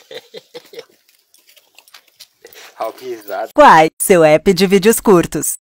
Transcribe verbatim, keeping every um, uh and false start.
Ralf O Risada. Quai, seu app de vídeos curtos.